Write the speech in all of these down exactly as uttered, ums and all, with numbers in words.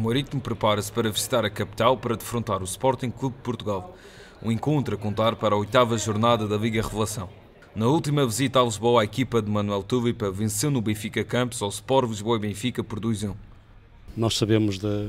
Marítimo prepara-se para visitar a capital para defrontar o Sporting Clube de Portugal. Um encontro a contar para a oitava jornada da Liga Revelação. Na última visita a Lisboa, a equipa de Manuel Tulipa venceu no Benfica Campos ao Sport Lisboa e Benfica por dois a um. Nós sabemos de,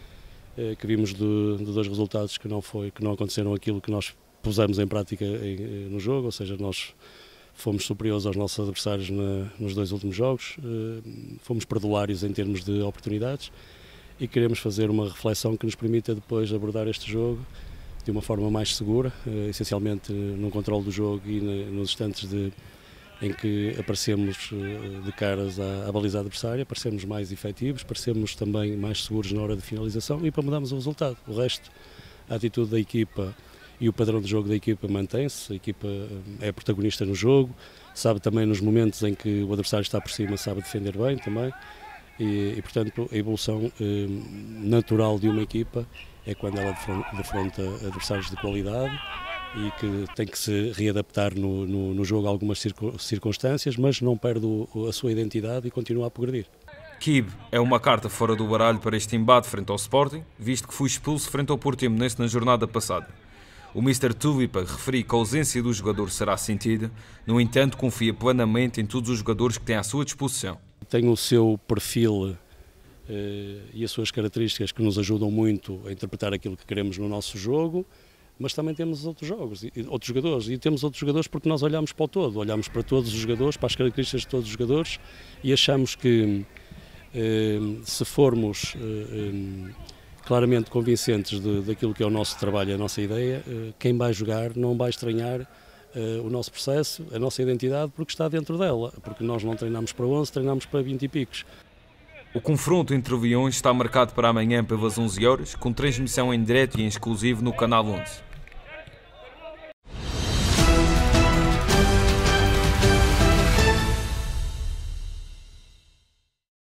que vimos de, de dois resultados que não, foi, que não aconteceram aquilo que nós pusemos em prática em, no jogo, ou seja, nós fomos superiores aos nossos adversários na, nos dois últimos jogos, fomos perdulários em termos de oportunidades e queremos fazer uma reflexão que nos permita depois abordar este jogo de uma forma mais segura, essencialmente no controle do jogo e nos instantes de, em que aparecemos de caras à, à baliza adversária, parecemos mais efetivos, parecemos também mais seguros na hora de finalização e para mudarmos o resultado. O resto, a atitude da equipa e o padrão de jogo da equipa mantém-se, a equipa é protagonista no jogo, sabe também nos momentos em que o adversário está por cima, sabe defender bem também e, e portanto, a evolução eh, natural de uma equipa é quando ela defronta adversários de qualidade e que tem que se readaptar no, no, no jogo a algumas circunstâncias, mas não perde o, a sua identidade e continua a progredir. Kibe é uma carta fora do baralho para este embate frente ao Sporting, visto que foi expulso frente ao Portimonense na jornada passada. O mister Tulipa referiu que a ausência do jogador será sentida, no entanto confia plenamente em todos os jogadores que tem à sua disposição. Tem o seu perfil eh, e as suas características que nos ajudam muito a interpretar aquilo que queremos no nosso jogo, mas também temos outros jogos, outros jogadores, e temos outros jogadores porque nós olhamos para o todo, olhamos para todos os jogadores, para as características de todos os jogadores e achamos que eh, se formos eh, claramente convincentes de, daquilo que é o nosso trabalho, a nossa ideia, quem vai jogar não vai estranhar uh, o nosso processo, a nossa identidade, porque está dentro dela, porque nós não treinamos para onze, treinamos para vinte e picos. O confronto entre Leões está marcado para amanhã pelas onze horas, com transmissão em direto e em exclusivo no Canal onze.